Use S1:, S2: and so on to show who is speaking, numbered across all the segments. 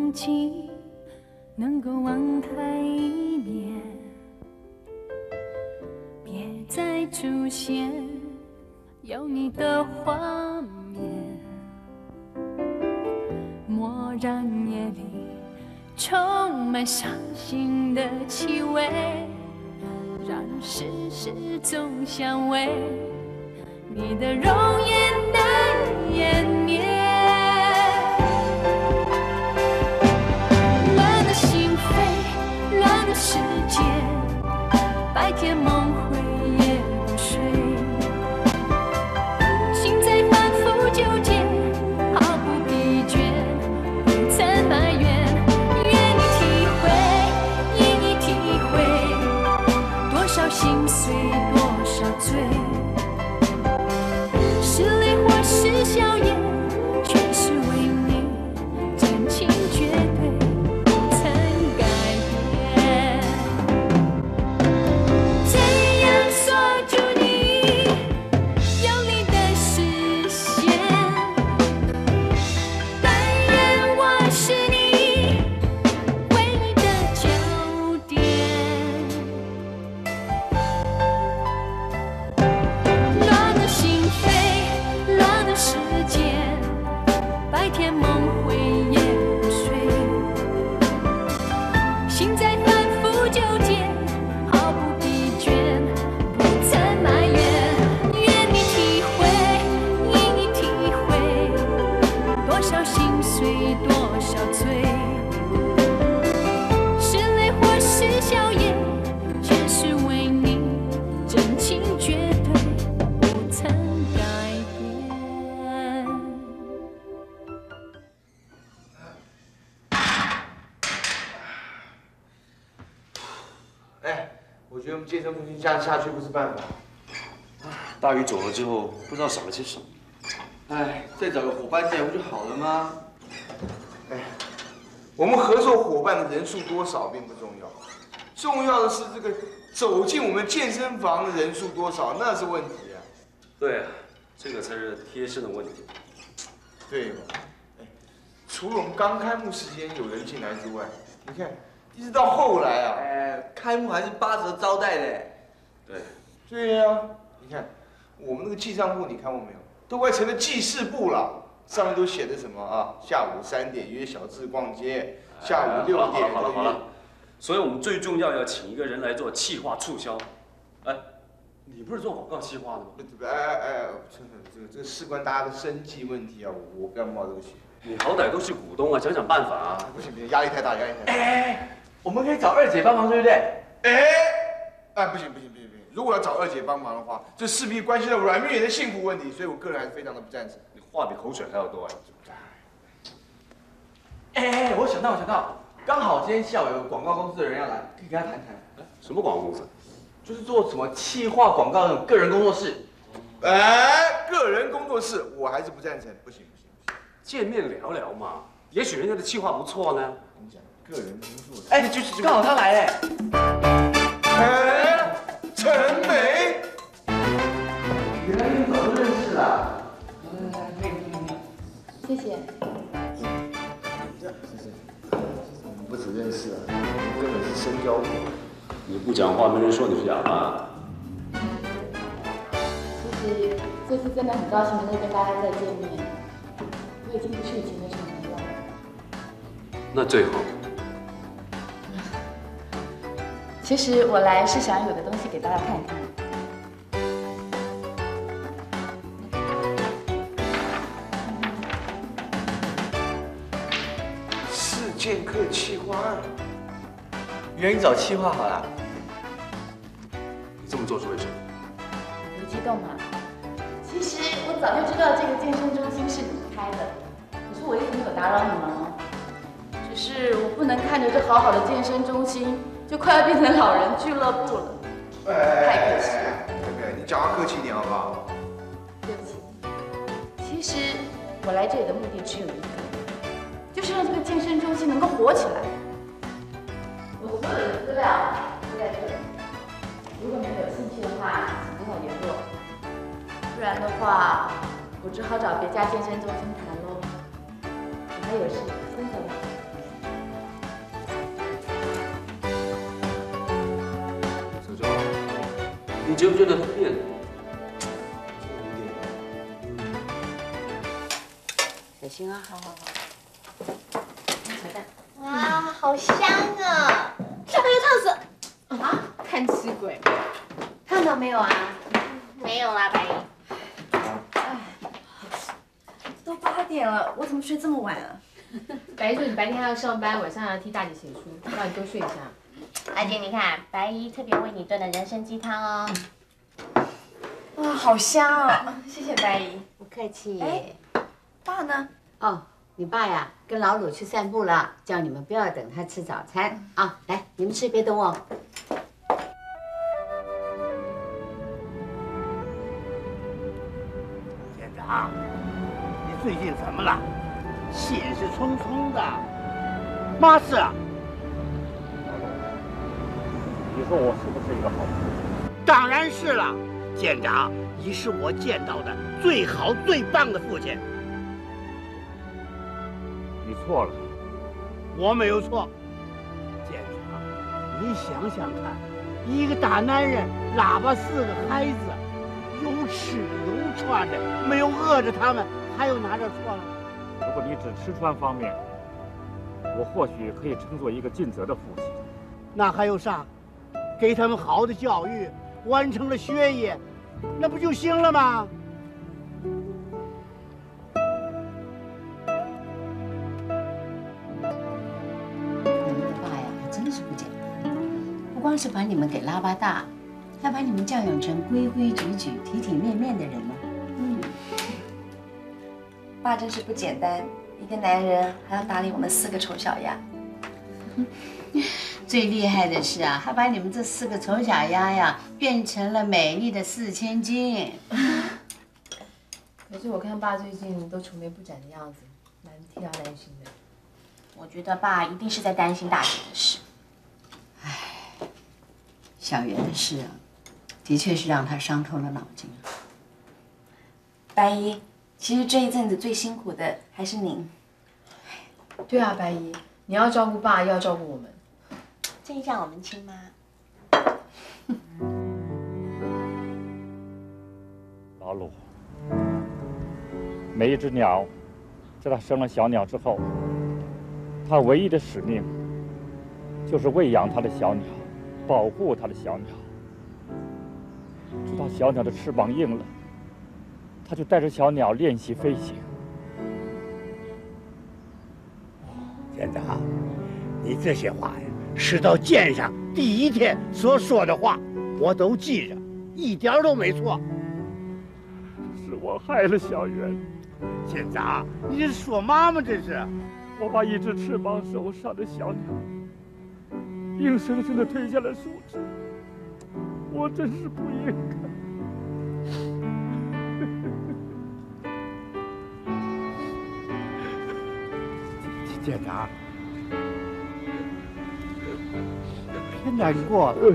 S1: 勇气能够网开一面，别再出现有你的画面。蓦然夜里充满伤心的气味，让人时时总想为你的容颜难湮灭。乱了心扉，乱了世界，白天梦回夜不睡，心在反复纠结，毫不疲倦，不曾埋怨。愿你体会，因你体会，多少心碎，多少罪。是泪或是笑颜，全是为你真情绝对，不曾改变。怎样锁住你有你的视线？但愿我是你唯一的焦点。乱了心扉，乱了时间，白天梦回夜不睡，心在反复纠结，毫不疲倦，不曾埋怨。愿你体会，因你体会，多少心碎，多少罪。是泪或是笑颜，全是为你真情绝对，不曾改变。
S2: 哎，我觉得我们健身中心这样下去不是办法。
S3: 大鱼走了之后，不知道少了些什么。
S4: 哎，再找个伙伴进来不就好了吗？
S2: 哎，我们合作伙伴的人数多少并不重要，重要的是这个走进我们健身房的人数多少，那是问题啊。
S3: 对啊，这个才是贴身的问题。
S2: 对嘛？哎，除了我们刚开幕时间有人进来之外，你看，一直到后来啊，
S4: 哎，开幕还是8折招待的。
S3: 对，
S2: 对呀、你看我们那个记账簿，你看过没有？都快成了记事簿了，上面都写的什么啊？下午3点约小智逛街，下午6点。
S3: 好了，所以我们最重要请一个人来做企划促销。哎，你不是做广告企划的吗？
S2: 这个事关大家的生计问题啊，我不要冒这个险。
S3: 你好歹都是股东啊，想想办法啊！
S2: 不行，压力太大，压力太大。
S4: 哎，我们可以找二姐帮忙，对不对？
S2: 不行！如果要找二姐帮忙的话，这势必关系到阮明远的幸福问题，所以我个人还是非常的不赞成。
S3: 你话比口水还要多啊！
S4: 哎，我想到，刚好今天下午有个广告公司的人要来，可以跟他谈谈。
S3: 什么广告公司？
S4: 就是做什么企划广告那种个人工作室。
S2: 个人工作室我还是不赞成，不行。
S3: 见面聊聊嘛，也许人家的企划不错呢。
S2: 跟你讲，个人工作室。
S4: 哎，就是刚好他来哎。
S2: 陈梅，
S4: 原来你们早就认识了。
S5: 谢谢。
S2: 我们不只认识了，根本是深交过。
S3: 你不讲话，没人说你是哑巴。
S5: 其实这次真的很高兴能够跟大家再见面，我已经不是以前的陈梅了。
S3: 那最好。
S5: 其实我来是想有个东西给大家看看。
S2: 4剑客企划案，
S4: 原来你找企划好了。
S3: 你这么做是为什么？
S5: 别激动嘛。其实我早就知道这个健身中心是你开的，可是我一直没有打扰你们哦。只是我不能看着这好好的健身中心，就快要变成老人俱乐部了，太可惜了。
S2: 你讲话客气一点好不好？
S5: 对不起。其实我来这里的目的只有一个，就是让这个健身中心能够火起来。我所有的资料都在这里，如果你们有兴趣的话，请跟我联络。不然的话，我只好找别家健身中心谈喽。我还有事，先走了。
S3: 你觉不觉得他变了？
S6: 小心啊！好。好的。
S5: 哇，好香啊！下班要烫死啊！看吃鬼，
S6: 看到没有啊？
S5: 没有啦，白姨。
S6: 都8点了，我怎么睡这么晚啊？
S7: 白姨说你白天还要上班，晚上还要替大姐写书，让你多睡一下。
S5: 阿姐，你看，白姨特别为你炖的人参鸡汤哦。
S6: 哇，好香哦！谢谢白姨。
S5: 不客气。
S6: 哎，爸呢？
S8: 哦，你爸呀，跟老鲁去散步了，叫你们不要等他吃早餐啊。来，你们吃，别等我。
S9: 县长，你最近怎么了？心事重重的。嘛事啊？
S10: 你说我是不是一个好父亲？
S9: 当然是了，县长，你是我见到的最好最棒的父亲。
S10: 你错了，
S9: 我没有错。县长，你想想看，一个大男人拉拔4个孩子，有吃的有穿的，没有饿着他们，还有哪点错了？
S10: 如果你指吃穿方面，我或许可以称作一个尽责的父亲。
S9: 那还有啥？给他们好的教育，完成了学业，那不就行了吗？
S8: 你们的爸呀，还真是不简单，不光是把你们给拉拔大，还把你们教养成规规矩矩、体体面面的人了。
S6: 爸真是不简单，一个男人还要打理我们4个丑小鸭。
S8: 最厉害的是啊，还把你们这4个丑小鸭呀，变成了美丽的4000金。
S7: 可是我看爸最近都愁眉不展的样子，蛮替他担心的。
S5: 我觉得爸一定是在担心大姐的事。
S8: 小圆的事啊，的确是让他伤透了脑筋啊。
S6: 白姨，其实这一阵子最辛苦的还是您。
S7: 对啊，白姨，你要照顾爸，又要照顾我们。
S5: 这一仗我们亲吗？
S10: 老鲁，每一只鸟，在它生了小鸟之后，它唯一的使命就是喂养它的小鸟，保护它的小鸟，直到小鸟的翅膀硬了，它就带着小鸟练习飞行。
S9: 县长，你这些话呀，是到舰上第1天所说的话，我都记着，一点都没错。
S10: 是我害了小圆。
S9: 县长，你是说嘛嘛？这是？
S10: 我把一只翅膀手上的小鸟，硬生生地推下了树枝，我真是不应该。
S9: 县长，别难过了。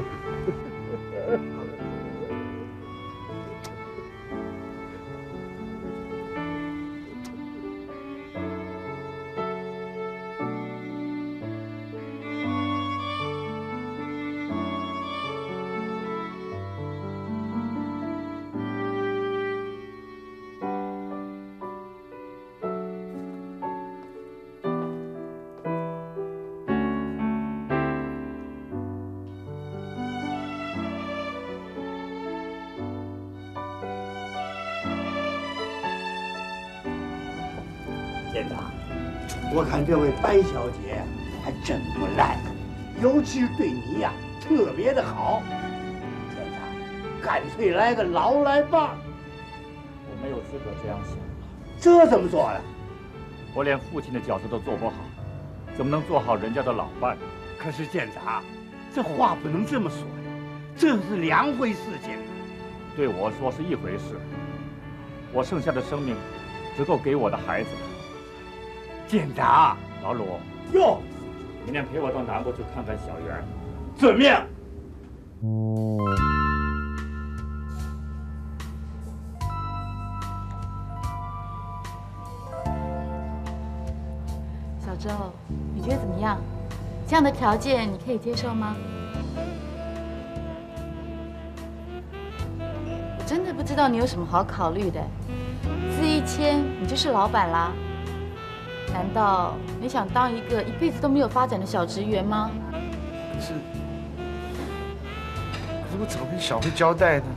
S9: 县长，我看这位白小姐还真不赖，尤其是对你呀，特别的好。县长，干脆来个老来伴。
S10: 我没有资格这样想。
S9: 这怎么说呢？
S10: 我连父亲的角色都做不好，怎么能做好人家的老伴？
S9: 可是县长，这话不能这么说呀，这是2回事情。
S10: 对我说是一回事，我剩下的生命只够给我的孩子了。
S9: 县长，
S10: 老鲁，
S9: 哟，
S10: 明天陪我到南部去看看小圆。
S9: 遵命。
S1: 小周，你觉得怎么样？这样的条件你可以接受吗？
S5: 知道你有什么好考虑的。字一签，你就是老板啦。难道你想当一个一辈子都没有发展的小职员吗？
S2: 可是我怎么跟小慧交代呢？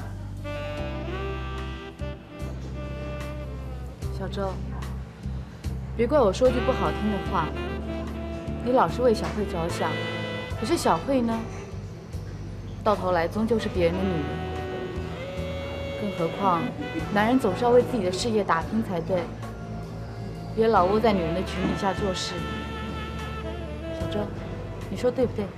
S5: 小周，别怪我说句不好听的话，你老是为小慧着想，可是小慧呢，到头来终究是别人的女人。更何况，男人总是要为自己的事业打拼才对，别老窝在女人的裙底下做事。小周，你说对不对？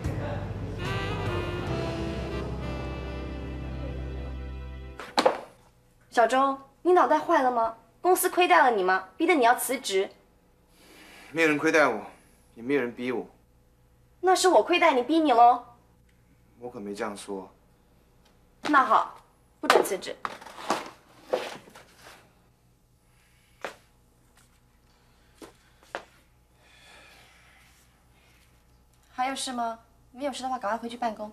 S11: 小周，你脑袋坏了吗？公司亏待了你吗？逼得你要辞职？
S2: 没有人亏待我，也没有人逼我。
S11: 那是我亏待你，逼你喽。
S2: 我可没这样说。
S11: 那好，不准辞职。还有事吗？没有事的话，赶快回去办公。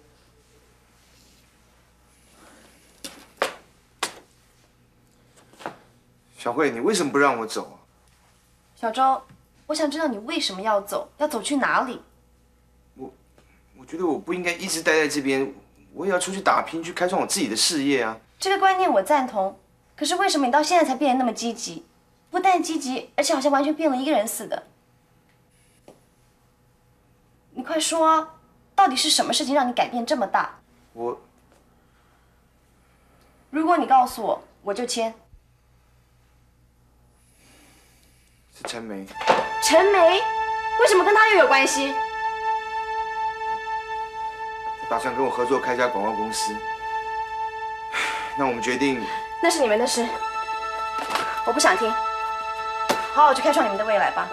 S2: 小慧，你为什么不让我走啊？
S11: 小周，我想知道你为什么要走，要走去哪里？
S2: 我觉得我不应该一直待在这边，我也要出去打拼，去开创我自己的事业啊。
S11: 这个观念我赞同，可是为什么你到现在才变得那么积极？不但积极，而且好像完全变了一个人似的。你快说啊，到底是什么事情让你改变这么大？如果你告诉我，我就签。
S2: 是陈梅。
S11: 陈梅，为什么跟她又有关系？
S2: 她打算跟我合作开家广告公司。那我们决定，
S11: 那是你们的事，我不想听。好好去开创你们的未来吧。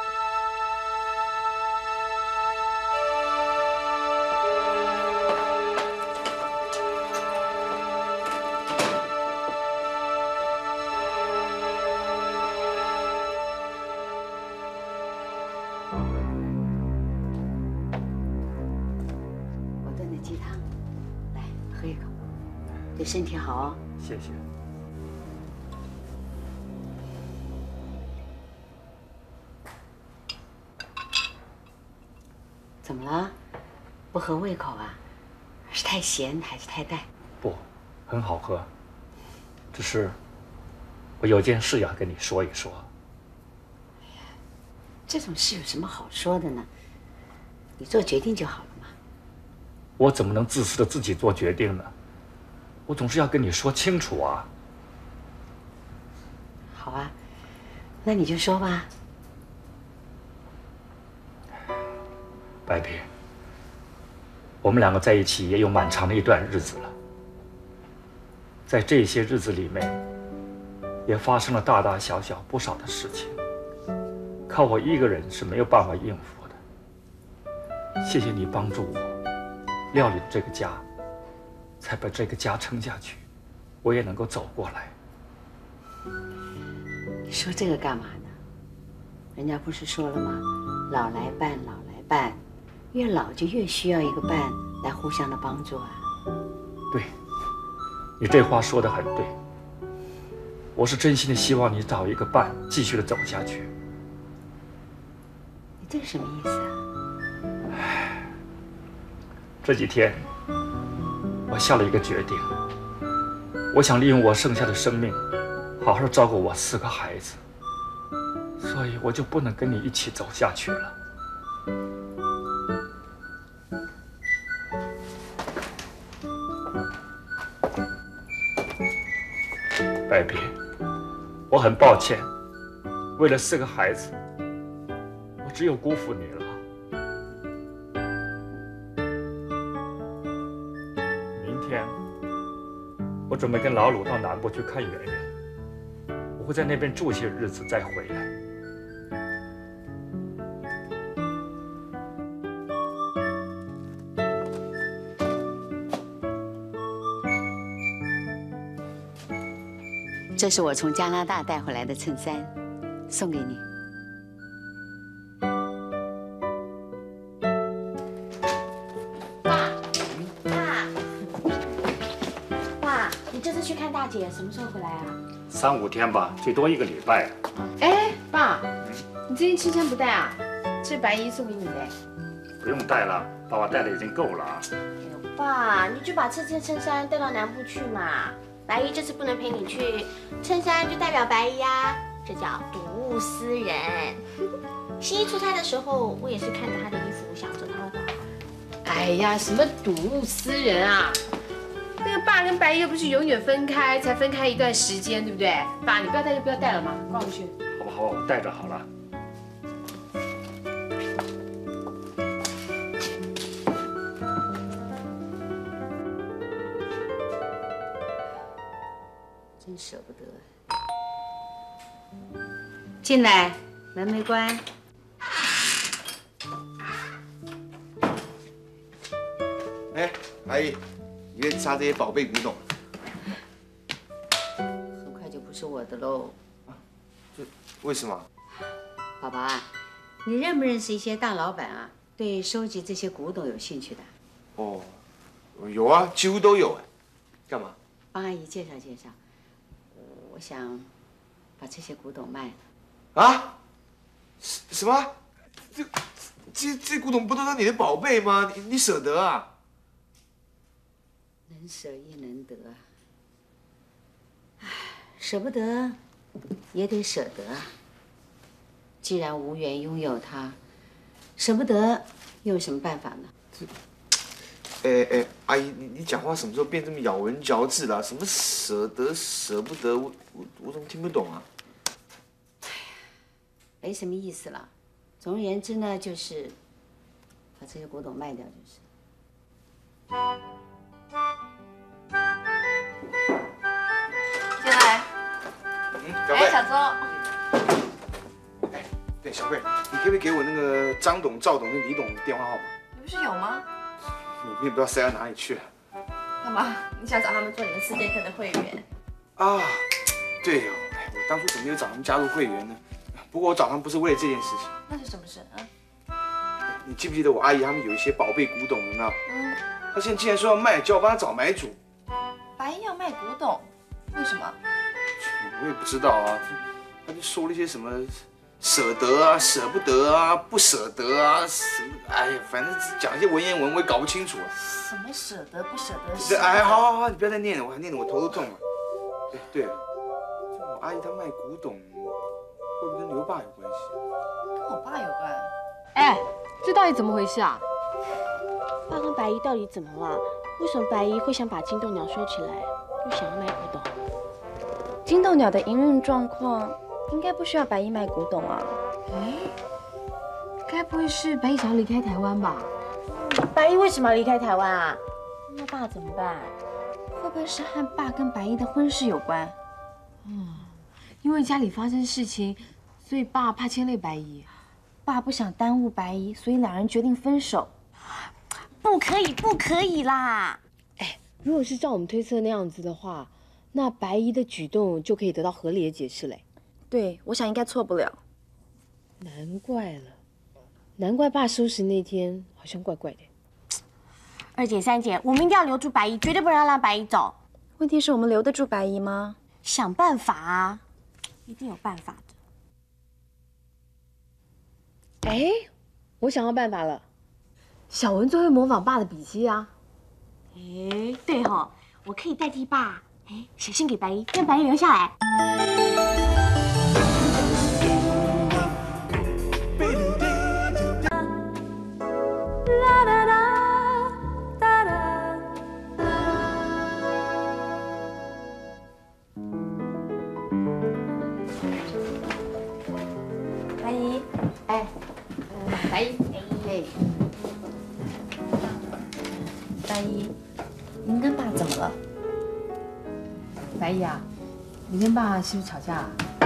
S8: 对身体好哦。
S10: 谢谢。
S8: 怎么了？不合胃口啊？是太咸还是太淡？
S10: 不，很好喝。只是我有件事要跟你说一说。
S8: 这种事有什么好说的呢？你做决定就好了嘛。
S10: 我怎么能自私的自己做决定呢？我总是要跟你说清楚啊。
S8: 好啊，那你就说吧。
S10: 白皮，我们两个在一起也有蛮长的一段日子了，在这些日子里面，也发生了大大小小不少的事情，靠我一个人是没有办法应付的。谢谢你帮助我料理这个家，才把这个家撑下去，我也能够走过来。
S8: 你说这个干嘛呢？人家不是说了吗？老来伴，老来伴，越老就越需要一个伴来互相的帮助啊。
S10: 对，你这话说得很对。我是真心的希望你找一个伴，继续的走下去。
S8: 你这是什么意思啊？
S10: 这几天，我下了一个决定，我想利用我剩下的生命，好好照顾我4个孩子，所以我就不能跟你一起走下去了。白皮，我很抱歉，为了4个孩子，我只有辜负你了。我准备跟老鲁到南部去看圆圆，我会在那边住些日子再回来。
S8: 这是我从加拿大带回来的衬衫，送给你。 什么时候回来啊
S10: ？3、5天吧，最多1个礼拜。
S7: 哎，爸，你最近衬衫不带啊？这白衣送给你的。
S10: 不用带了，爸爸带的已经够了啊。
S11: 爸，你就把这件衬衫带到南部去嘛。白衣这次不能陪你去，衬衫就代表白衣啊，这叫睹物思人。新一出差的时候，我也是看着他的衣服，想着他会很好。
S7: 哎呀，什么睹物思人啊！那个爸跟白衣又不是永远分开，才分开一段时间，对不对？爸，你不要带就不要带了嘛，挂回去。
S10: 好吧，好吧，我带着好了。
S8: 真舍不得。进来，门没关。
S2: 哎，阿姨，你别杀这些宝贝古董。
S8: 很快就不是我的喽。
S2: 这为什么？
S8: 宝宝啊，你认不认识一些大老板啊？对收集这些古董有兴趣的？
S2: 哦，有啊，几乎都有哎。干嘛？
S8: 帮阿姨介绍介绍。我想把这些古董卖了。
S2: 啊？什么？这古董不都是你的宝贝吗？你舍得啊？
S8: 能舍亦能得啊。唉，舍不得也得舍得啊。既然无缘拥有它，舍不得又有什么办法呢？
S2: 阿姨，你讲话什么时候变这么咬文嚼字了？什么舍得舍不得，我怎么听不懂啊？
S8: 哎呀，没什么意思了。总而言之呢，就是把这些古董卖掉就是。
S11: 进来。
S2: 小慧。
S11: 哎，小周。
S2: 哎，对，小慧，你可不可以给我那个张董、赵董跟李董的电话号码？
S11: 你不是有吗？
S2: 你也不知道塞到哪里去了。
S11: 干嘛？你想找他们做你们4节课的会员？
S2: 啊，对哦，哎，我当初怎么没有找他们加入会员呢？不过我找他们不是为了这件事情。
S11: 那是什么事啊？
S2: 你记不记得我阿姨他们有一些宝贝古董有没有？她现在既然说要卖，叫我帮她找买主。
S11: 白衣要卖古董，为什么？
S2: 我也不知道啊，她就说了一些什么舍得啊、舍不得啊、不舍得啊，什么哎呀，反正讲一些文言文，我也搞不清楚啊。
S11: 什么舍得不舍得？
S2: 对，哎，好，你不要再念了，我还念得我头都痛了。哎，对了，我阿姨她卖古董，会不会跟刘爸有关系？
S11: 跟我爸有关。
S7: 哎，这到底怎么回事啊？
S11: 爸跟白衣到底怎么了？为什么白衣会想把金豆鸟收起来，又想要卖古董？金豆鸟的营运状况应该不需要白衣卖古董啊。
S7: 哎，该不会是白衣想要离开台湾吧？
S11: 白衣为什么要离开台湾啊？那爸怎么办？会不会是和爸跟白衣的婚事有关？
S7: 因为家里发生事情，所以爸怕牵累白衣。
S11: 爸不想耽误白衣，所以两人决定分手。不可以，不可以啦！
S7: 哎，如果是照我们推测那样子的话，那白衣的举动就可以得到合理的解释嘞。
S11: 对，我想应该错不了。
S7: 难怪了，难怪爸收拾那天好像怪怪的。
S11: 2姐、3姐，我们一定要留住白衣，绝对不能让白衣走。问题是我们留得住白衣吗？想办法啊，一定有办法的。
S7: 哎，我想到办法了，小文最会模仿爸的笔记啊。
S11: 哎，对吼，我可以代替爸，写信给白衣，让白衣留下来。白衣，
S8: 哎，
S7: 白衣，
S8: 嘿，
S11: 白衣，您跟爸怎么了？
S7: 白衣啊，你跟爸是不是吵架啊？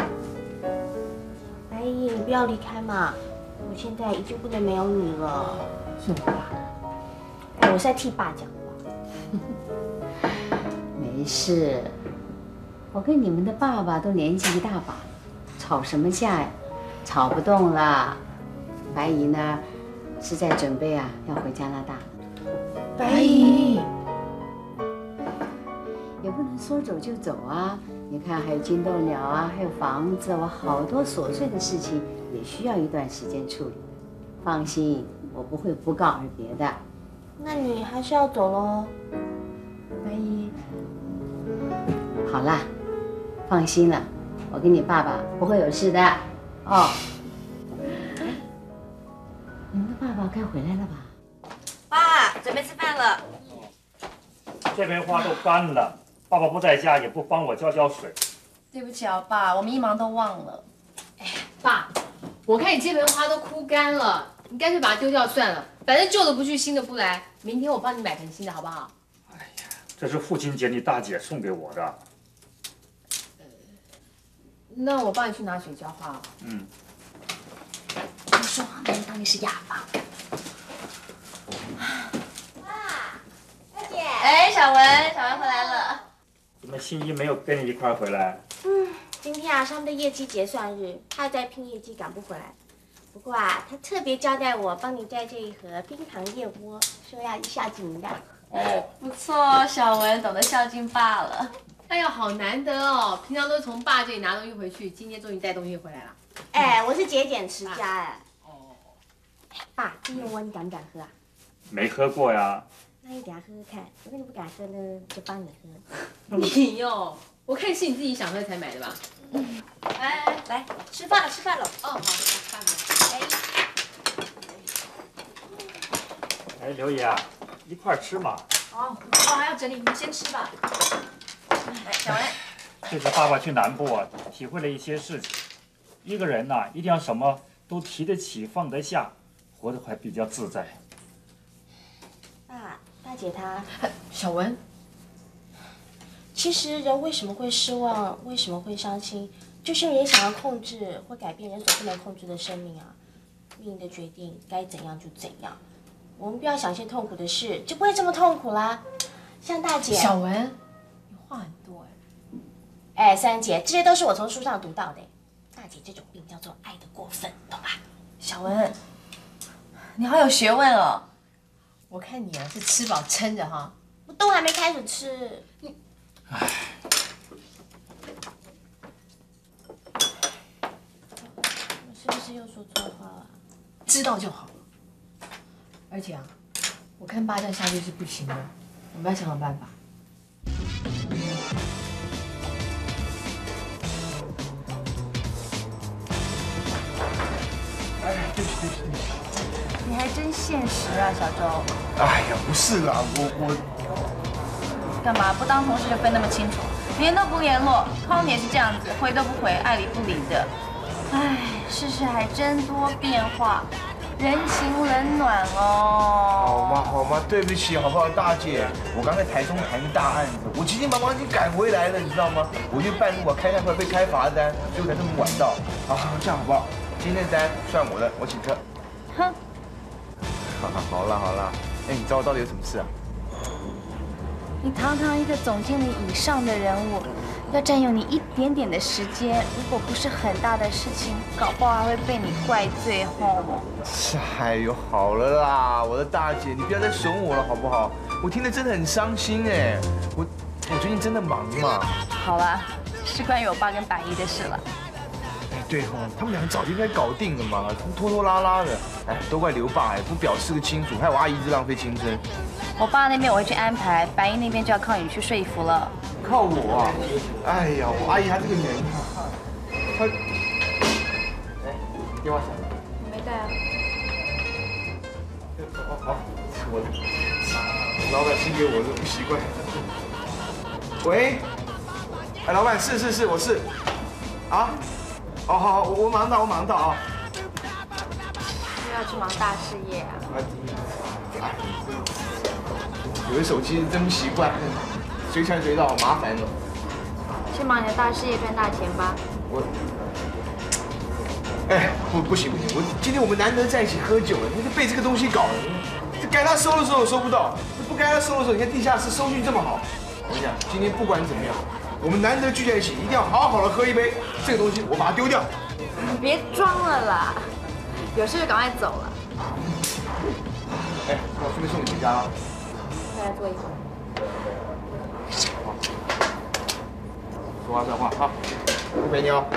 S11: 白衣，你不要离开嘛！我现在已经不能没有你了。
S7: 是我爸。
S11: 哎，我是在替爸讲话。
S8: 没事，我跟你们的爸爸都年纪一大把，吵什么架呀？吵不动了。白姨呢，是在准备啊，要回加拿大了。
S11: 白衣，
S8: 有不能说走就走啊！你看，还有金豆鸟啊，还有房子，我好多琐碎的事情也需要一段时间处理。放心，我不会不告而别的。
S11: 那你还是要走喽，
S8: 白姨。好啦，放心了，我跟你爸爸不会有事的。哦，你们的爸爸该回来了吧？
S6: 爸，准备吃饭了。
S10: 这边花都干了，爸爸不在家，也不帮我浇浇水。
S6: 对不起啊，爸，我们一忙都忘了。
S7: 哎，爸，我看你这盆花都枯干了，你干脆把它丢掉算了，反正旧的不去，新的不来。明天我帮你买盆新的，好不好？
S10: 哎呀，这是父亲节你大姐送给我的。
S7: 那我帮你去拿水浇花。
S10: 嗯。
S6: 我说那里到底是雅房。
S11: 大姐。
S6: 哎，小文回来了。
S10: 怎么新一没有跟你一块回来？
S11: 今天啊是他们的业绩结算日，他在拼业绩赶不回来。不过啊，他特别交代我帮你带这一盒冰糖燕窝，说要孝敬您的。
S6: 哦，不错，小文懂得孝敬爸了。
S7: 哎呀，好难得哦！平常都是从爸这里拿东西回去，今天终于带东西回来了。
S11: 哎，我是节俭持家哎。哦。爸，这燕窝你敢不敢喝啊？
S10: 没喝过呀。
S11: 那你等下喝喝看，如果你不敢喝呢，就帮你喝。
S7: 你哟，我看是你自己想喝才买的吧？
S6: 来吃饭了。
S7: 哦，好，饭了。
S10: 哎，刘姨啊，一块吃嘛。
S6: 哦，我还要整理，你们先吃吧。来，小文。
S10: 这次爸爸去南部啊，体会了一些事情。一个人呐，一定要什么都提得起，放得下，活得还比较自在。
S11: 大姐她，
S7: 小文，
S11: 其实人为什么会失望，为什么会伤心，就是因为人想要控制或改变人所不能控制的生命啊。命运的决定该怎样就怎样，我们不要想些痛苦的事，就不会这么痛苦啦。像大姐，
S7: 小文，你话很多
S11: 哎。哎，三姐，这些都是我从书上读到的。大姐这种病叫做爱得过分，懂吧？
S6: 小文，你好有学问哦。
S7: 我看你啊是吃饱撑着哈，
S11: 我都还没开始吃。
S10: 唉，
S11: 我是不是又说错话了？
S7: 知道就好。而且啊，我看爸这样下去是不行的，我们要想想办法。
S2: 哎，对不起。
S6: 你还真现实啊，小周。
S2: 哎呀，不是啦，我
S6: 干嘛不当同事就分那么清楚，联都不联络，康也是这样子，回都不回，爱理不理的。唉，世事还真多变化，人情冷暖哦。
S2: 好嘛，对不起，好不好，大姐，我刚在台中谈个大案子，我急急忙忙已经赶回来了，你知道吗？我去办路啊，开太快被开罚单，所以我才这么晚到。好，这样好不好？今天的单算我的，我请客。
S6: 哼。
S2: 好了，哎，你找我到底有什么事啊？
S6: 你堂堂一个总经理以上的人物，要占用你一点点的时间，如果不是很大的事情，搞不好还会被你怪罪吼。
S2: 哎呦，好了啦，我的大姐，你不要再损我了好不好？我听得真的很伤心哎，我最近真的忙嘛。
S6: 好啦，是关于我爸跟白衣的事了。
S2: 对哦，他们两个早就应该搞定了嘛，拖拖拉拉的，哎，都怪刘爸哎，不表示个清楚，害我阿姨一直浪费青春。
S6: 我爸那边我会去安排，白衣那边就要靠你去说服了。
S2: 靠我啊！哎呀，我阿姨她这个人，她，哎，电话响了。
S6: 你没带啊？
S2: 好，我老板新给我的，不习惯。喂，哎，老板，是，我是，啊。哦，好，我马上到啊！
S6: 又要去忙大事业啊？
S2: 有的手机真不习惯，随传随到，好麻烦了。
S6: 去忙你的大事业，赚大钱吧。
S2: 哎，不行，今天我们难得在一起喝酒了，你就被这个东西搞了。这该他收的时候收不到，不该他收的时候，你看地下室收据这么好。我跟你讲，今天不管怎么样。我们难得聚在一起，一定要好好的喝一杯。这个东西我把它丢掉。
S6: 你别装了啦，有事就赶快走了。
S2: 哎，那我顺便送你回家了。
S6: 再来坐一会儿。
S2: 说话算话啊，不陪你哦。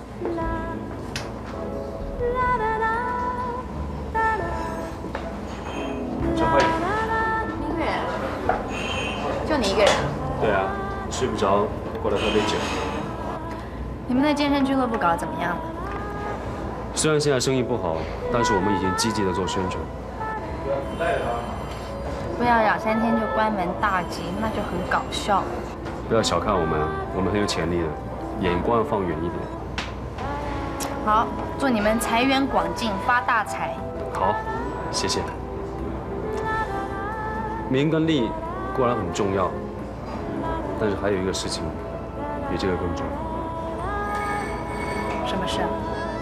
S3: 小慧，
S6: 一个人，就你一个人？
S3: 对啊，睡不着，过来喝杯酒。
S6: 你们的健身俱乐部搞得怎么样了？
S3: 虽然现在生意不好，但是我们已经积极的做宣传。
S6: 不要2、3天就关门大吉，那就很搞笑。
S3: 不要小看我们，我们很有潜力的，眼光放远一点。
S6: 好，祝你们财源广进，发大财。
S3: 好，谢谢。名跟利固然很重要，但是还有一个事情比这个更重要。
S6: 什么事？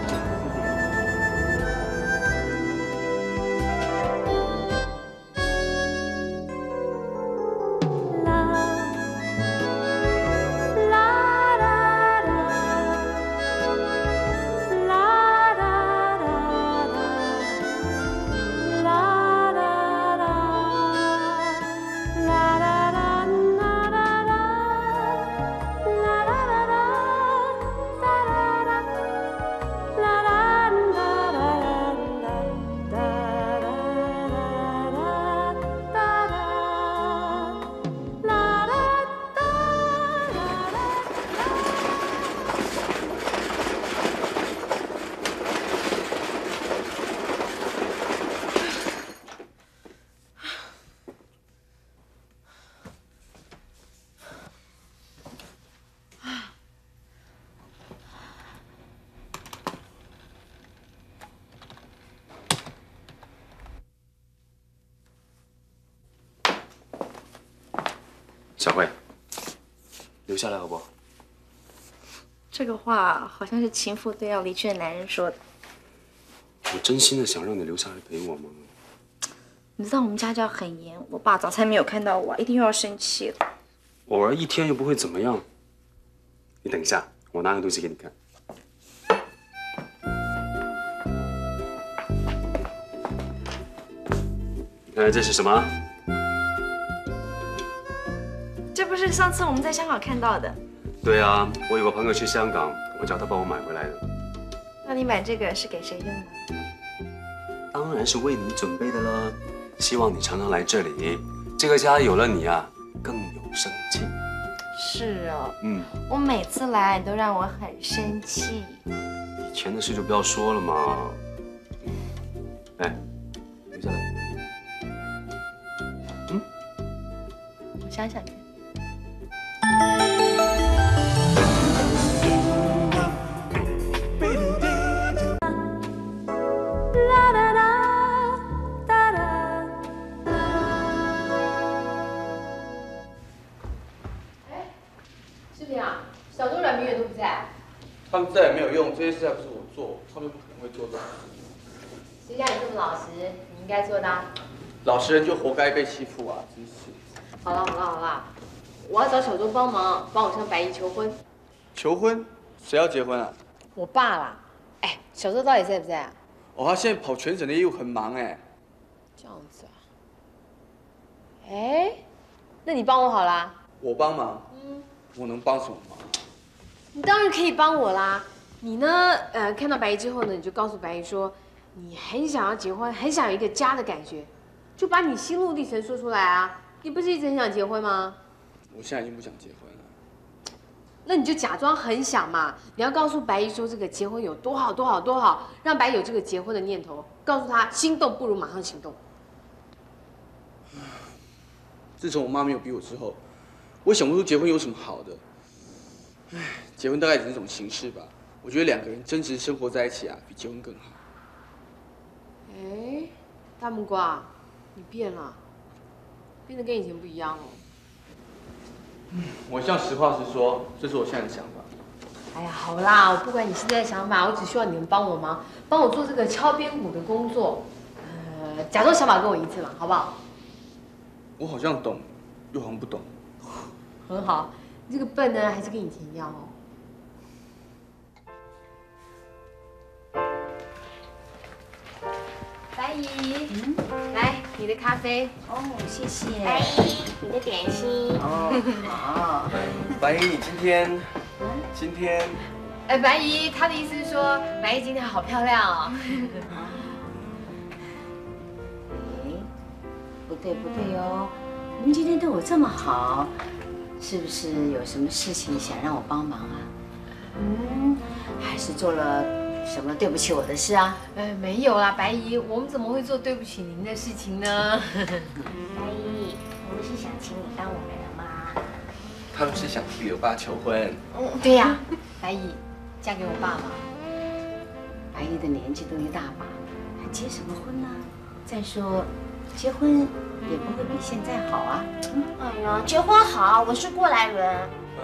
S3: 小慧，留下来好不好？
S6: 这个话好像是情妇对要离去的男人说的。
S3: 我真心的想让你留下来陪我吗？
S6: 你知道我们家教很严，我爸早餐没有看到我，一定又要生气了。
S3: 偶尔一天又不会怎么样。你等一下，我拿个东西给你看。你看这是什么？
S6: 这不是上次我们在香港看到的？
S3: 对啊，我有个朋友去香港，我叫他帮我买回来的。
S6: 那你买这个是给谁用的？
S3: 当然是为你准备的了，希望你常常来这里，这个家有了你啊，更有生气。
S6: 是哦，我每次来你都让我很生气。
S3: 以前的事就不要说了嘛。哎，留下来。
S6: 我想想看。
S7: 小周、阮明远都不在，
S4: 他们在也没有用，这些事还不是我做，他们不可能会做的。
S7: 谁叫你这么老实？你应该做的。
S4: 老实人就活该被欺负啊！真是。
S7: 好了，我要找小周帮忙，帮我向白衣求婚。
S4: 求婚？谁要结婚啊？
S7: 我爸啦。哎，小周到底在不在啊？
S4: 哦，他现在跑全省的业务很忙哎。
S7: 这样子啊。哎，那你帮我好啦。
S4: 我帮忙？我能帮什么忙？
S7: 你当然可以帮我啦。你呢？看到白衣之后呢，你就告诉白衣说，你很想要结婚，很想有一个家的感觉，就把你心路历程说出来啊。你不是一直很想结婚吗？
S4: 我现在已经不想结婚了。
S7: 那你就假装很想嘛。你要告诉白衣说这个结婚有多好多好多好，让白衣有这个结婚的念头，告诉他心动不如马上行动。
S4: 自从我妈没有逼我之后，我想不出结婚有什么好的。唉，结婚大概只是一种形式吧。我觉得2个人真实生活在一起啊，比结婚更好。
S7: 哎，大木瓜，你变了，变得跟以前不一样哦。
S4: 我像实话实说，这是我现在的想法。
S7: 哎呀，好啦，我不管你现在的想法，我只希望你们帮我忙，帮我做这个敲边鼓的工作。假装想法跟我一致嘛，好不好？
S4: 我好像懂，又好像不懂。
S7: 很好，你这个笨呢，还是跟以前一样哦。白姨，来你的咖啡。
S6: 哦，谢谢。
S11: 白姨，你的点心。
S4: 哦，好。白姨，你今天今天，
S7: 白姨，她的意思是说，白姨今天好漂亮哦。
S8: 哎，不对哦，你们今天对我这么好，是不是有什么事情想让我帮忙啊？还是做了什么对不起我的事啊？
S7: 没有啦，白姨，我们怎么会做对不起您的事情呢？
S11: 白姨，我们是想请你当我们的妈。
S4: 他们是想替我爸求婚。
S7: 对呀，白姨，嫁给我爸吧。
S8: 白姨的年纪都一大把，还结什么婚呢？再说，结婚也不会比现在好啊。
S11: 哎呀，结婚好，我是过来人。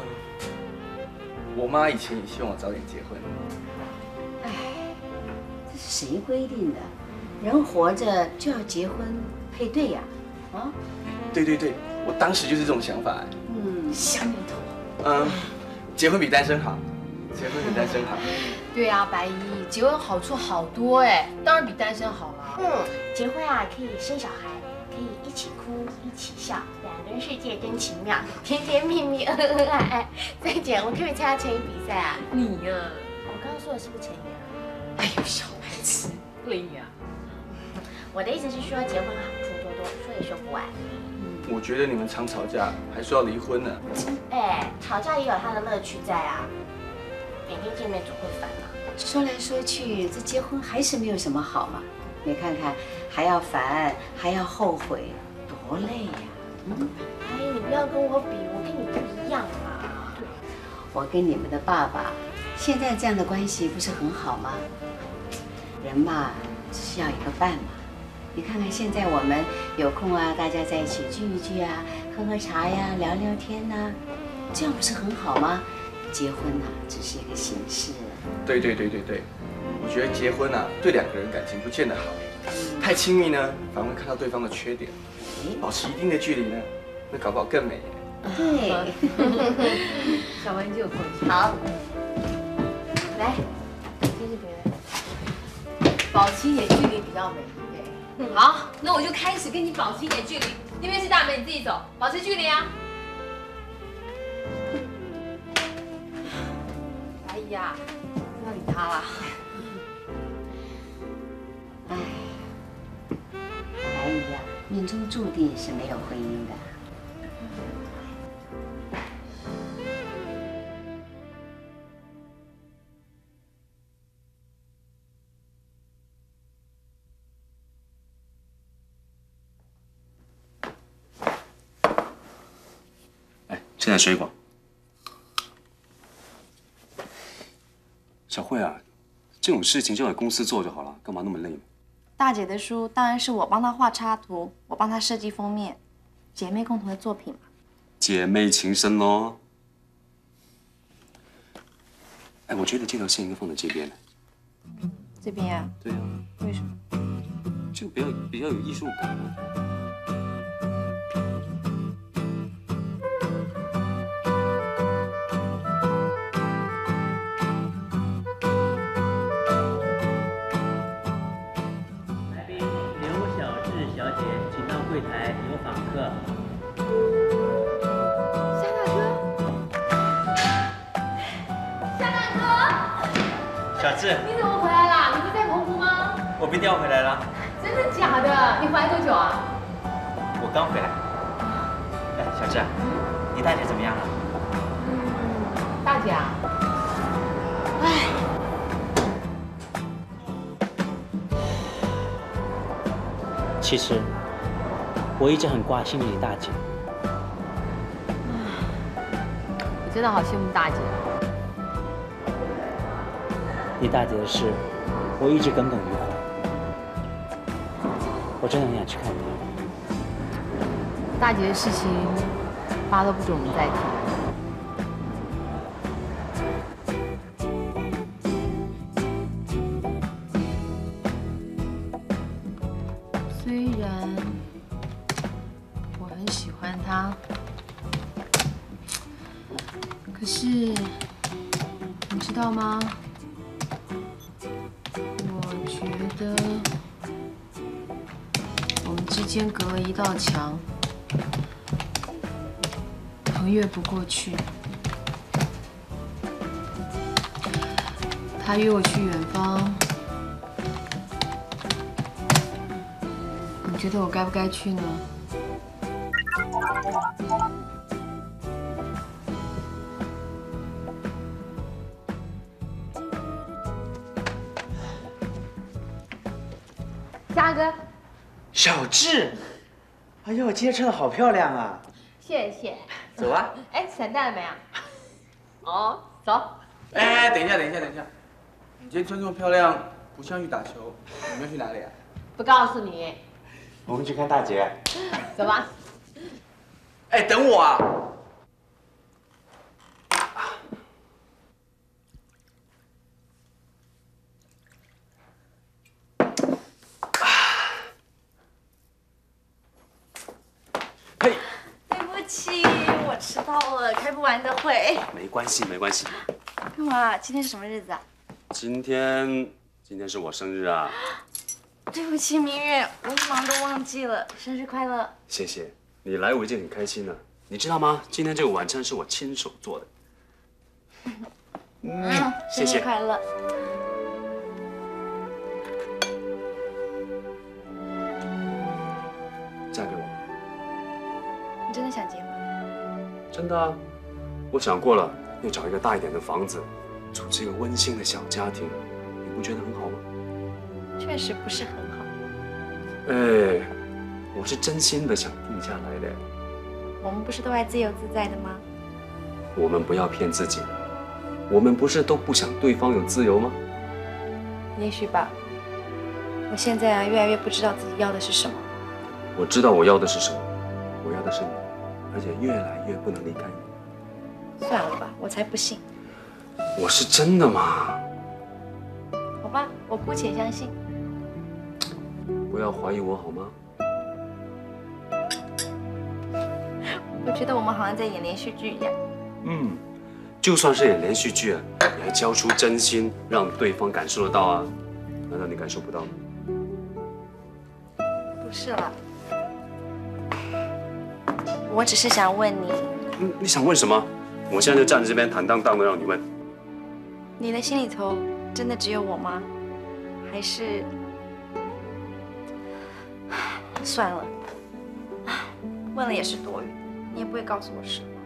S4: 我妈以前也希望我早点结婚。
S8: 哎，这是谁规定的？人活着就要结婚配对呀？啊？
S4: 对，我当时就是这种想法。
S7: 想你头。
S4: 结婚比单身好，结婚比单身好。
S7: 对啊，白姨，结婚好处好多哎，当然比单身好啦。
S11: 结婚啊可以生小孩，可以一起哭一起笑，两个人世界真奇妙，甜甜蜜蜜，恩恩爱爱。再讲，我可不可以参加成语比赛啊？
S7: 你呀，
S11: 我刚刚说的是不是成语啊？
S7: 哎呦，小白痴，不理你啊。
S11: 我的意思是说，结婚好处多多，说也说不完。
S4: 我觉得你们常吵架，还说要离婚呢。
S11: 哎，吵架也有它的乐趣在啊，每天见面总会烦嘛。
S8: 说来说去，这结婚还是没有什么好嘛。你看看，还要烦，还要后悔，多累呀！
S11: 哎，你不要跟我比，我跟你不一样嘛。
S8: 我跟你们的爸爸，现在这样的关系不是很好吗？人嘛，只是要一个伴嘛。你看看现在我们有空啊，大家在一起聚一聚啊，喝喝茶呀，聊聊天呐，这样不是很好吗？结婚呐，只是一个形式。
S4: 对，我觉得结婚啊，对两个人感情不见得好。太亲密呢，反而会看到对方的缺点；保持一定的距离呢，那搞不好更美。
S8: 对，
S7: 小白你就有空隙。
S11: 好，来，这是别人。
S7: 保持一点距离比较美。好，那我就开始跟你保持一点距离。那边是大门，你自己走，保持距离啊。白姨呀，不要理他啦。
S8: 哎，白姨呀，命中注定是没有婚姻的。
S3: 吃点水果。小慧啊，这种事情就在公司做就好了，干嘛那么累呢？
S6: 大姐的书当然是我帮她画插图，我帮她设计封面，姐妹共同的作品嘛。
S3: 姐妹情深咯。哎，我觉得这条线应该放在这边。
S6: 这边呀？
S3: 对呀。
S6: 为什么？
S3: 就比较有艺术感啊。
S12: 柜台有访客。
S7: 夏大哥，
S12: 小智，
S7: 你怎么回来啦？你不在澎湖吗？
S12: 我被调回来了。
S7: 真的假的？你回来多久啊？
S12: 我刚回来。哎，小智，你大姐怎么样了？
S7: 大姐啊，哎。
S12: 其实，我一直很挂心你大姐。
S7: 我真的好羡慕大姐。
S12: 你大姐的事，我一直耿耿于怀。我真的很想去看她。
S7: 大姐的事情，爸都不准我们再提。虽然我很喜欢他，可是你知道吗？我觉得我们之间隔了一道墙，横越不过去。 他约我去远方，你觉得我该不该去呢？夏哥，
S12: 小智，哎呦，今天穿的好漂亮啊！
S7: 谢谢。
S12: 走啊！
S7: 哎，伞带了没啊？哦，走。
S4: 哎，等一下，你今天穿这么漂亮，不像去打球，你们要去哪里啊？
S7: 不告诉你。
S12: 我们去看大姐。
S7: 走吧。
S4: 哎，等我啊！
S6: 对不起，我迟到了，开不完的会。
S3: 没关系，没关系。
S6: 干嘛？今天是什么日子啊？
S3: 今天是我生日啊！
S6: 对不起，明月，我一忙都忘记了，生日快乐！
S3: 谢谢你来，我已经很开心了。你知道吗？今天这个晚餐是我亲手做的。谢谢。
S6: 生日快乐！
S3: 嫁给我。
S6: 你真的想结婚？
S3: 真的啊，我想过了，要找一个大一点的房子，组织一个温馨的小家庭，你不觉得很好吗？
S6: 确实不是很好。
S3: 哎，我是真心的想定下来的。
S6: 我们不是都爱自由自在的吗？
S3: 我们不要骗自己了，我们不是都不想对方有自由吗？
S6: 也许吧。我现在啊，越来越不知道自己要的是什么。
S3: 我知道我要的是什么，我要的是你，而且越来越不能离开你。
S6: 算了吧，我才不信。
S3: 我是真的吗？
S6: 好吧，我姑且相信。
S3: 不要怀疑我好吗？
S6: 我觉得我们好像在演连续剧一样。
S3: 就算是演连续剧啊，也要交出真心，让对方感受得到啊。难道你感受不到吗？
S6: 不是了，我只是想问你，
S3: 你想问什么？我现在就站在这边坦荡荡的让你问。
S6: 你的心里头真的只有我吗？还是算了，问了也是多余，你也不会告诉我实话。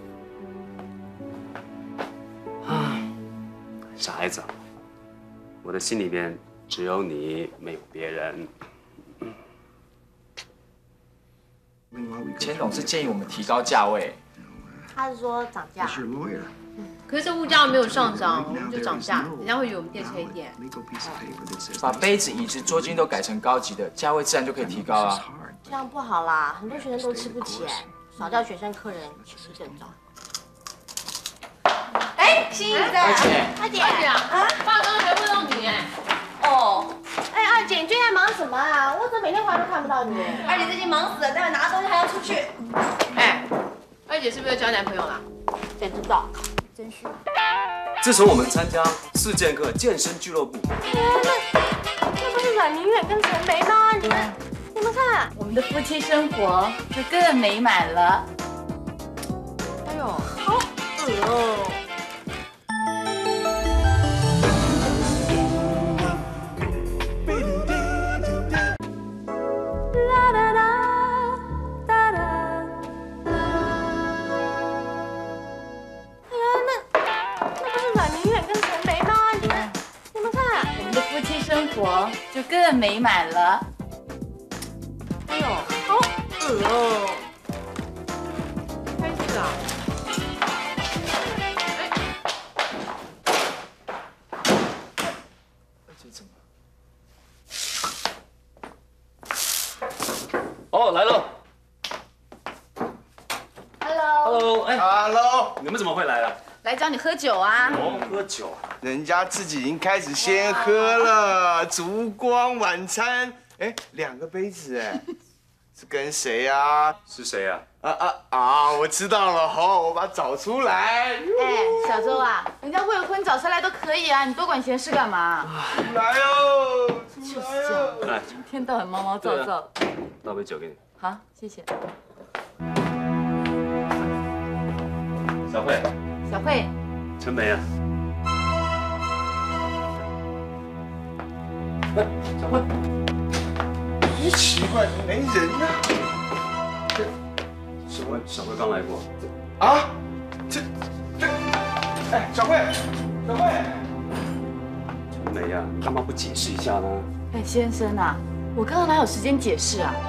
S3: 傻孩子，我的心里边只有你，没有别人。
S13: 钱董事建议我们提高价位，
S11: 他是说涨价。
S7: 可是这物价没有上涨，我们就涨价，人家会以为我们店是黑店。
S13: 把杯子、椅子、桌巾都改成高级的，价位自然就可以提高啊。
S11: 这样不好啦，很多学生都吃不起哎，少叫学生客人吃更早。
S6: 哎，心怡在。
S11: 二姐
S7: 啊，爸刚才问到你哎。
S11: 哦，哎，二姐，你最近在忙什么啊？我怎么每天回来都看不到你？
S6: 二姐最近忙死了，待会拿东西还要出去。
S7: 哎，二姐是不是又交男朋友了？
S11: 谁知道？
S6: 真是。
S3: 自从我们参加4剑客健身俱乐部，
S11: 那不是阮明远跟陈梅吗？你们看，
S6: 我们的夫妻生活就更美满了。
S7: 哎呦，
S11: 好恶哦。
S6: 就更美满了。
S11: 哎呦，好恶哦！
S7: 开心啊！
S13: 这怎么？
S3: 哦，来了。
S6: Hello。
S3: 哎
S2: ，Hello，
S3: 你们怎么会来了？
S6: 来找你喝酒啊！
S3: 哦，喝酒。
S2: 人家自己已经开始先喝了，烛光晚餐，哎，2个杯子，哎，是跟谁啊？
S3: 是谁啊？
S2: 我知道了，好，我把它找出来。
S6: 哎，小周啊，人家未婚找谁来都可以啊，你多管闲事干嘛？
S2: 出来哦，
S6: 就是这样，一天到晚毛毛躁躁。
S3: 倒杯酒给你。
S6: 好，谢谢。
S3: 小慧。
S6: 小慧。
S3: 陈梅啊。 小慧，
S2: 奇怪，没人呀。
S3: 小慧刚来过。
S2: 啊？哎，小慧，
S3: 陈梅呀，你干嘛不解释一下呢？
S6: 哎，先生啊，我刚刚哪有时间解释啊？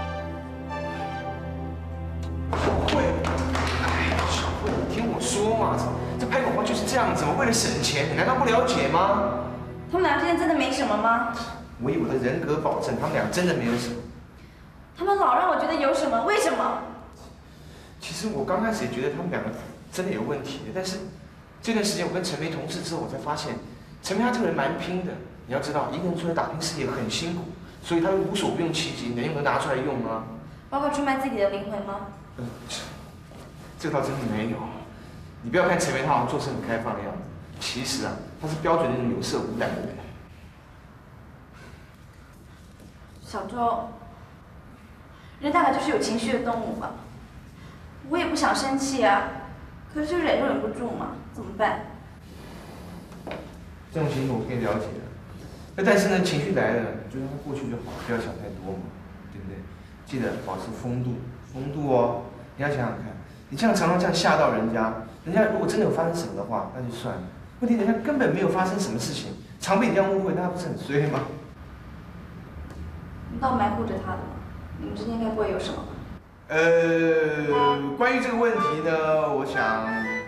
S2: 小慧，你听我说嘛，这拍广告就是这样子嘛，为了省钱，你难道不了解吗？
S6: 他们俩之间真的没什么吗？
S2: 我以我的人格保证，他们俩真的没有什么。
S6: 他们老让我觉得有什么，为什么？
S2: 其实我刚开始也觉得他们两个真的有问题的，但是这段时间我跟陈梅同事之后，我才发现，陈梅她这个人蛮拼的。你要知道，一个人出来打拼事业很辛苦，所以她会无所不用其极，能用的拿出来用啊。
S6: 包括出卖自己的灵魂吗？
S2: 这倒真的没有。你不要看陈梅，她好像做事很开放的样子，其实啊，她是标准那种有色无胆的人。
S6: 小周，人大概就是有情绪的动物吧。我也不想生气啊，可是就忍不住嘛，怎么办？
S2: 这种情况我可以了解的。但是呢，情绪来了，就让它过去就好，不要想太多嘛，对不对？记得保持风度哦。你要想想看，你这样常常这样吓到人家，人家如果真的有发生什么的话，那就算了。问题人家根本没有发生什么事情，常被你这样误会，那不是很衰吗？
S6: 你倒埋伏着他的嘛，你们之间应该不会有什么吧？
S2: 关于这个问题呢，我想，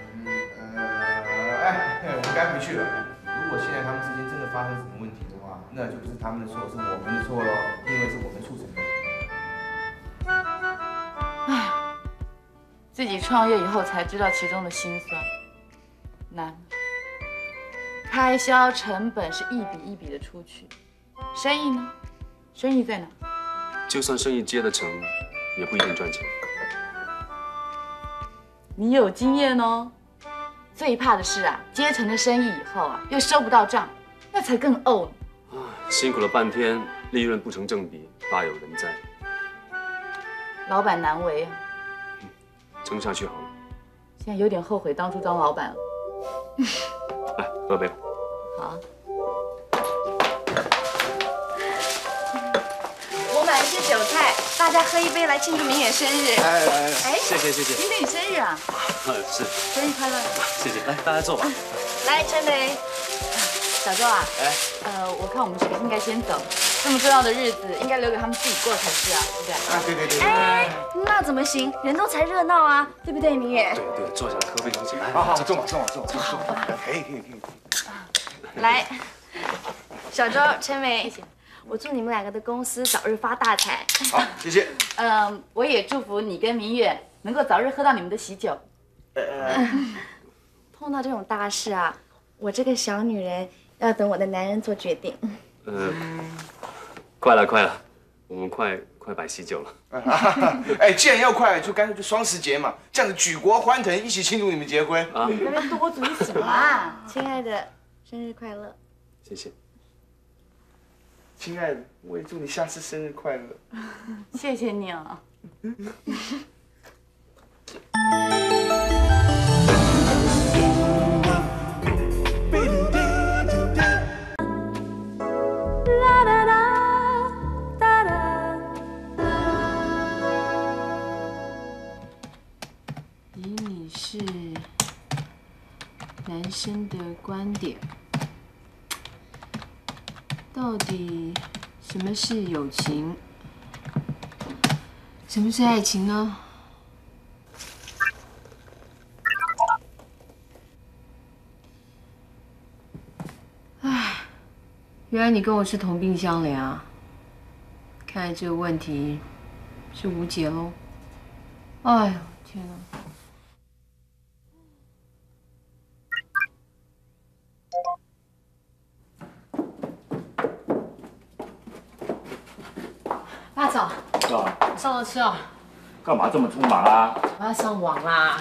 S2: 我们该回去了。如果现在他们之间真的发生什么问题的话，那就不是他们的错，是我们的错喽，因为是我们促成的。
S6: 唉，自己创业以后才知道其中的辛酸，难。开销成本是一笔一笔的出去，生意呢？生意在哪？
S3: 就算生意接得成，也不一定赚钱。
S6: 你有经验哦。最怕的是啊，接成了生意以后啊，又收不到账，那才更怄呢。
S3: 辛苦了半天，利润不成正比，大有人在。
S6: 老板难为啊。
S3: 撑下去好了。
S6: 现在有点后悔当初当老板了。
S3: 来，喝杯。
S6: 好。我买了些酒菜，大家喝一杯来庆祝明远生日。
S3: 哎，谢谢。
S6: 今天你生日啊？
S3: 是。
S6: 生日快乐！
S3: 谢谢，来大家坐吧。
S6: 来，陈梅，小周啊，我看我们是不是应该先走？这么重要的日子，应该留给他们自己过才是啊，对不对？
S2: 对。
S6: 哎，那怎么行？人多才热闹啊，对不对，明远？
S3: 对，坐下来喝杯东西。来，
S2: 好，坐吧。
S6: 好吧。
S2: 可以。
S6: 来，小周、陈梅，我祝你们两个的公司早日发大财。
S2: 好，谢谢。
S6: 我也祝福你跟明远能够早日喝到你们的喜酒。碰到这种大事啊，我这个小女人要等我的男人做决定。
S3: 快了，我们快摆喜酒了。
S2: 哎，既然要快，就干脆就双十节嘛，这样子举国欢腾，一起庆祝你们结婚啊！
S6: 你那边多嘴什么啊？亲爱的，生日快乐！
S3: 谢谢。
S2: 亲爱的，我也祝你下次生日快乐。
S6: 谢谢你啊。
S7: 以你是男生的观点，到底什么是友情？什么是爱情呢？唉，原来你跟我是同病相怜啊！看来这个问题是无解喽。哎呦，天哪！爸早，上了车啊？
S10: 干嘛这么匆忙啊？
S7: 我要上网啦。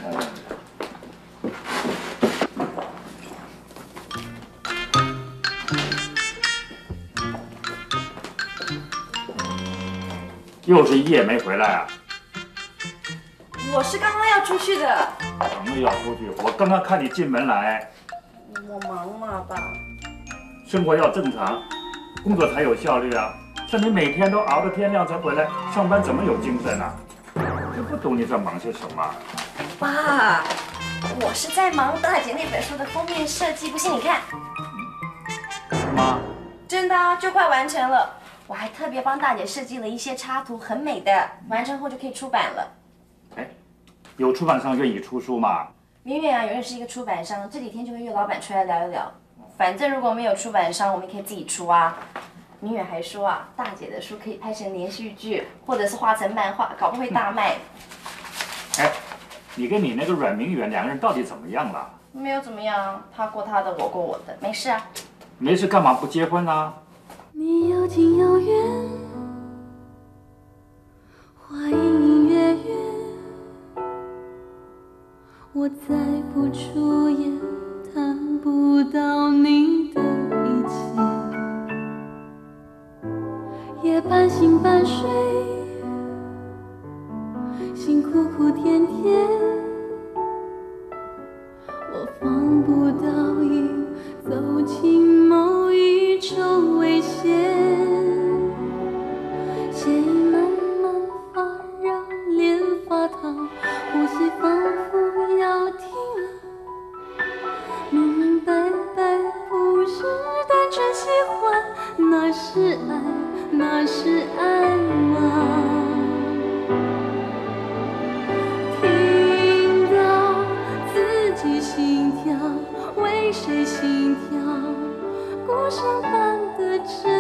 S10: 又是一夜没回来啊？
S6: 我是刚刚要出去的。
S10: 什么要出去？我刚刚看你进门来。
S6: 我忙嘛，爸。
S10: 生活要正常， 工作才有效率啊。像你每天都熬到天亮才回来上班，怎么有精神啊？就不懂你在忙些什么。
S6: 爸，我是在忙大姐那本书的封面设计，不信你看。
S10: 是吗？
S6: 真的啊，就快完成了。我还特别帮大姐设计了一些插图，很美的，完成后就可以出版了。
S10: 哎，有出版商愿意出书吗？
S6: 明远啊，有认识一个出版商，这几天就会约老板出来聊一聊。反正如果没有出版商，我们也可以自己出啊。明远还说啊，大姐的书可以拍成连续剧，或者是画成漫画，搞不会大卖。
S10: 哎，你跟你那个阮明远两个人到底怎么样了？
S6: 没有怎么样，他过他的，我过我的，没事啊。
S10: 没事干嘛不结婚呢？
S1: 你有近有远，话隐隐约约，我猜不出也谈不到你的一切，也半醒半睡，心苦苦甜甜，我放不到已走进某一种危险，血液慢慢发热，脸发烫，呼吸仿佛要停了，明明白白不是单纯喜欢，那是爱，那是爱吗？听到自己心跳，为谁心跳？孤身般的真。